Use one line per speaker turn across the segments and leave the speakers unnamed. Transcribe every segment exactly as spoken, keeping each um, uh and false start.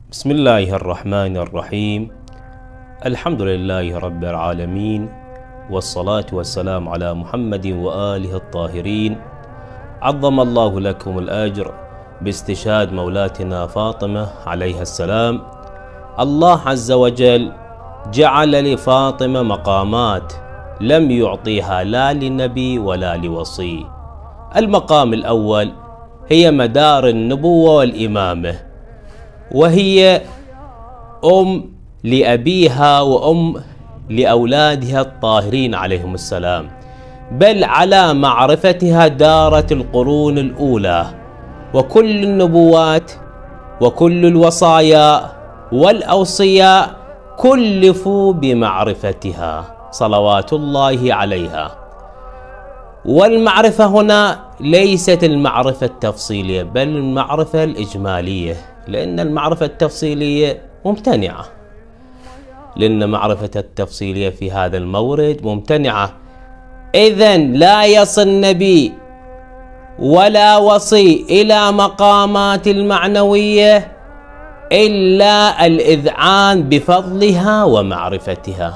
بسم الله الرحمن الرحيم. الحمد لله رب العالمين، والصلاة والسلام على محمد وآله الطاهرين. عظم الله لكم الأجر باستشهاد مولاتنا فاطمة عليها السلام. الله عز وجل جعل لفاطمة مقامات لم يعطيها لا لنبي ولا لوصي. المقام الأول هي مدار النبوة والإمامة، وهي أم لأبيها وأم لأولادها الطاهرين عليهم السلام، بل على معرفتها دارت القرون الأولى، وكل النبوات وكل الوصايا والأوصياء كلفوا بمعرفتها صلوات الله عليها. والمعرفة هنا ليست المعرفة التفصيلية بل المعرفة الإجمالية، لأن المعرفة التفصيلية ممتنعة، لأن معرفة التفصيلية في هذا المورد ممتنعة. إذن لا يصل نبي ولا وصي إلى مقامات المعنوية إلا الإذعان بفضلها ومعرفتها.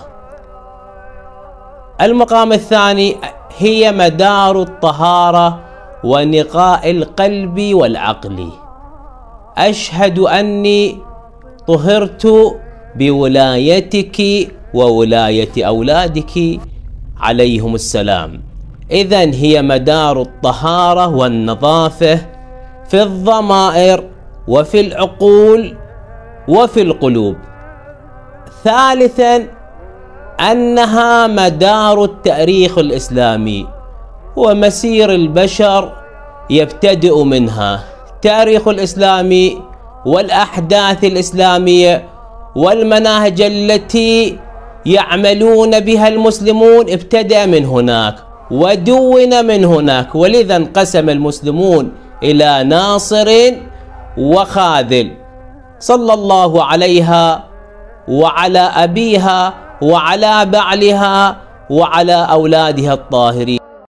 المقام الثاني هي مدار الطهارة ونقاء القلب والعقل. أشهد أني طهرت بولايتك وولاية أولادك عليهم السلام. إذن هي مدار الطهارة والنظافة في الضمائر وفي العقول وفي القلوب. ثالثا أنها مدار التاريخ الإسلامي، ومسير البشر يبتدئ منها. التاريخ الإسلامي والأحداث الإسلامية والمناهج التي يعملون بها المسلمون ابتدأ من هناك ودون من هناك، ولذا انقسم المسلمون إلى ناصر وخاذل. صلى الله عليها وعلى أبيها وعلى بعلها وعلى أولادها الطاهرين.